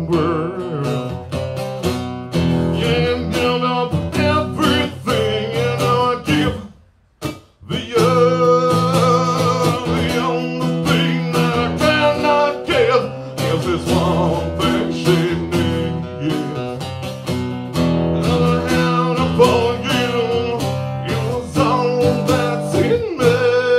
wide world. Yeah, give up everything, and I give the only thing that I cannot give is this one thing she needs. And I had for you, it was all that's in me.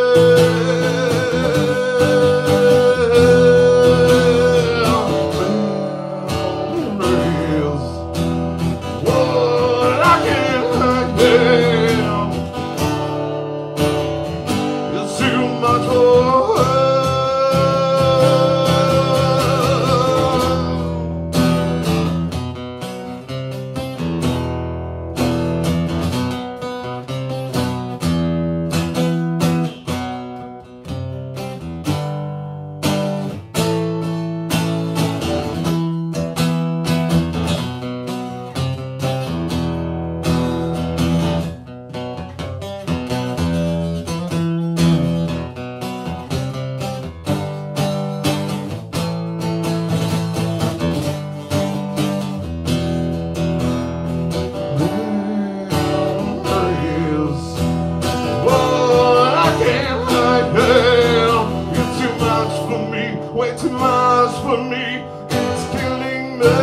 Way too much for me, it's killing me.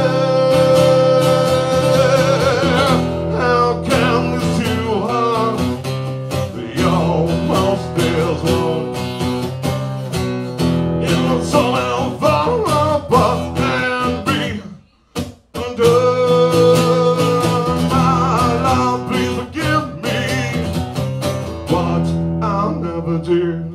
How can this two hearts be almost as one? It was all fall apart and be undone. My love, please forgive me what I'll never do.